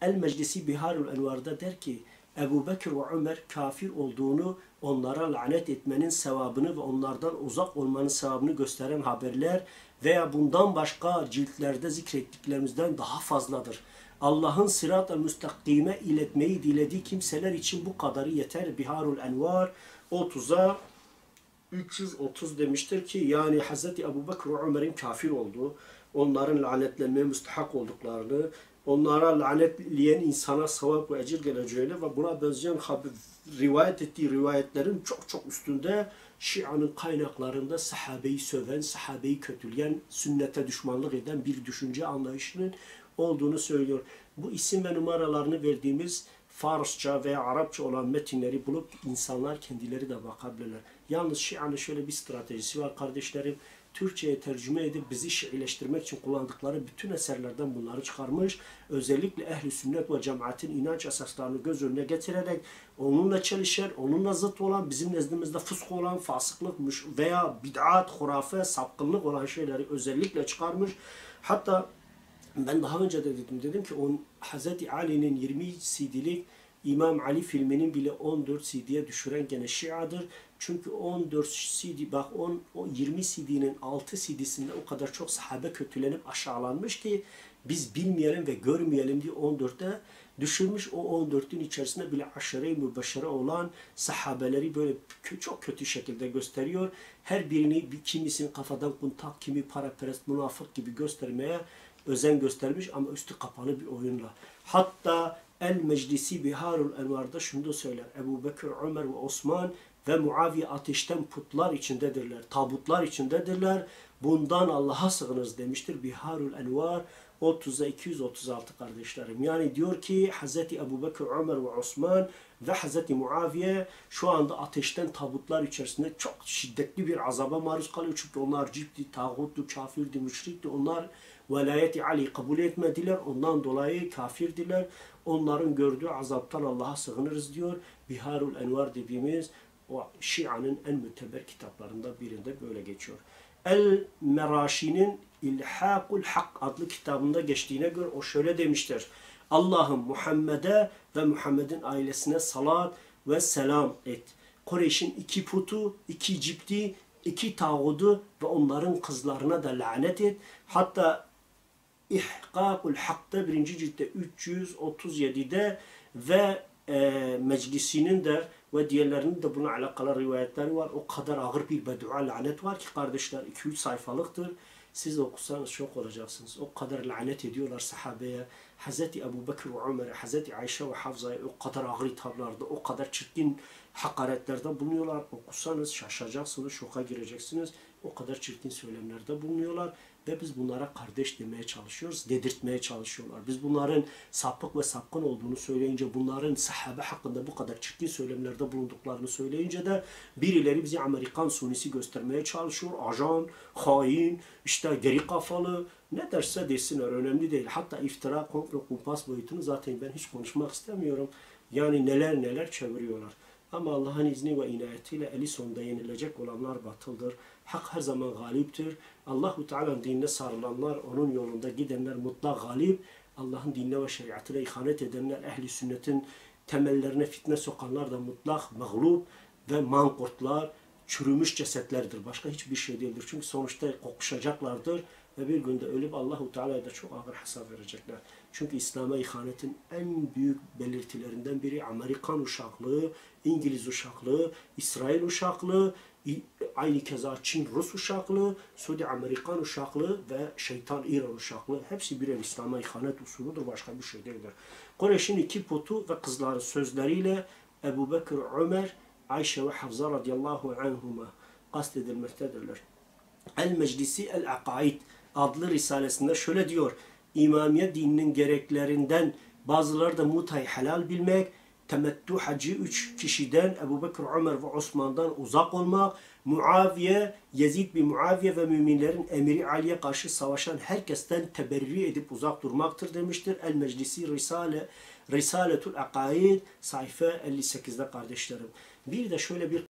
El-Meclisi Biharul Envar'da der ki Ebu Bekir ve Ömer kafir olduğunu, onlara lanet etmenin sevabını ve onlardan uzak olmanın sevabını gösteren haberler veya bundan başka ciltlerde zikrettiklerimizden daha fazladır. Allah'ın sırat-ı müstakime iletmeyi dilediği kimseler için bu kadarı yeter. Biharul Envar 30'a 330 demiştir ki yani Hz. Ebu Bekir ve Ömer'in kafir olduğu, onların lanetlenmeye müstahak olduklarını, onlara lanetleyen insana sevap ve ecir geleceğini ve buna benzeyen rivayet ettiği rivayetlerin çok çok üstünde Şia'nın kaynaklarında sahabeyi söven, sahabeyi kötüleyen, sünnete düşmanlık eden bir düşünce anlayışının olduğunu söylüyor. Bu isim ve numaralarını verdiğimiz Farsça veya Arapça olan metinleri bulup insanlar kendileri de bakabilirler. Yalnız Şia'nın şöyle bir stratejisi var kardeşlerim. Türkçe'ye tercüme edip bizi Şiileştirmek için kullandıkları bütün eserlerden bunları çıkarmış. Özellikle ehl-i sünnet ve cemaatin inanç esaslarını göz önüne getirerek onunla çelişen, onunla zıt olan, bizim nezdimizde fısk olan, fasıklık veya bid'at, hurafe, sapkınlık olan şeyleri özellikle çıkarmış. Hatta ben daha önce de dedim ki Hz. Ali'nin 20 CD'lik İmam Ali filminin bile 14 CD'ye düşüren gene Şia'dır. Çünkü 14 CD, bak 20 CD'nin 6 CD'sinde o kadar çok sahabe kötülenip aşağılanmış ki biz bilmeyelim ve görmeyelim diye 14'te düşürmüş. O 14'ün içerisinde bile aşere-i mübeşşere olan sahabeleri böyle çok kötü şekilde gösteriyor. Her birini kimisini kafadan kuntak, kimi paraperest, münafık gibi göstermeye özen göstermiş ama üstü kapalı bir oyunla. Hatta El-Meclisi Biharul Envar'da şunu da söyler. Ebu Bekir, Ömer ve Osman ve Muaviye ateşten putlar içindedirler, tabutlar içindedirler. Bundan Allah'a sığınız demiştir. Biharul Envar 30'a 236 kardeşlerim. Yani diyor ki Hz. Ebu Bekir, Ömer ve Osman ve Hz. Muaviye şu anda ateşten tabutlar içerisinde çok şiddetli bir azaba maruz kalıyor. Çünkü onlar cipti, tağuttu, kafirdi, müşrikti. Onlar velayeti Ali kabul etmediler. Ondan dolayı kafirdiler. Onların gördüğü azaptan Allah'a sığınırız diyor. Biharul Envar dediğimiz o Şia'nın en müteber kitaplarında birinde böyle geçiyor. El-Meraşi'nin İlhâkul Hak adlı kitabında geçtiğine göre o şöyle demiştir. Allah'ım Muhammed'e ve Muhammed'in ailesine salat ve selam et. Kureyş'in 2 putu, 2 cipti, 2 tağudu ve onların kızlarına da lanet et. Hatta İhkâkul Hak'ta 1. ciltte 337'de ve meclisinin de ve diğerlerinin de buna alakalı rivayetleri var. O kadar ağır bir beddua lanet var ki kardeşler 2-3 sayfalıktır. Siz okusanız şok olacaksınız. O kadar lanet ediyorlar sahabeye. Hz. Ebu Bekir ve Ömer'e, Hz. Ayşe ve Hafza'ya o kadar ağır hitaplarda, o kadar çirkin hakaretlerde bulunuyorlar. Okusanız şaşacaksınız, şoka gireceksiniz. O kadar çirkin söylemlerde bulunuyorlar. Ve biz bunlara kardeş demeye çalışıyoruz, dedirtmeye çalışıyorlar. Biz bunların sapık ve sapkın olduğunu söyleyince, bunların sahabe hakkında bu kadar çirkin söylemlerde bulunduklarını söyleyince de birileri bizi Amerikan Sunisi göstermeye çalışıyor. Ajan, hain, işte geri kafalı, ne derse desinler, önemli değil. Hatta iftira, komplo, kumpas boyutunu zaten ben hiç konuşmak istemiyorum. Yani neler neler çeviriyorlar. Ama Allah'ın izni ve inayetiyle eli sonunda yenilecek olanlar batıldır. Hak her zaman galiptir. Allahu Teala'nın dinine sarılanlar, onun yolunda gidenler mutlak galip. Allah'ın dinine ve şeriatına ihanet edenler, ehli sünnetin temellerine fitne sokanlar da mutlak mağlup ve mankurtlar, çürümüş cesetlerdir. Başka hiçbir şey değildir. Çünkü sonuçta kokuşacaklardır ve bir günde ölüp Allahu Teala'ya da çok ağır hesap verecekler. Çünkü İslam'a ihanetin en büyük belirtilerinden biri Amerikan uşaklığı, İngiliz uşaklığı, İsrail uşaklığı, aynı keza Çin Rus uşaklığı, Suudi Amerikan uşaklığı ve şeytan İran uşaklığı. Hepsi birer İslam'a ihanet usulüdür. Başka bir şey değildir. Kureyş'in 2 putu ve kızları sözleriyle Ebu Bekir, Ömer, Ayşe ve Hafza radıyallahu anhuma kastedilmektedirler. El-Meclisi El-Akaid adlı risalesinde şöyle diyor. İmamiye dininin gereklerinden bazıları da mutayı helal bilmek, temettü hacı 3 kişiden Ebu Bekir, Ömer ve Osman'dan uzak olmak, Muaviye, Yezid bin Muaviye ve müminlerin emiri Ali'ye karşı savaşan herkesten teberri edip uzak durmaktır demiştir. El-Meclisi Risaletul Akaid sayfa 58'de kardeşlerim. Bir de şöyle bir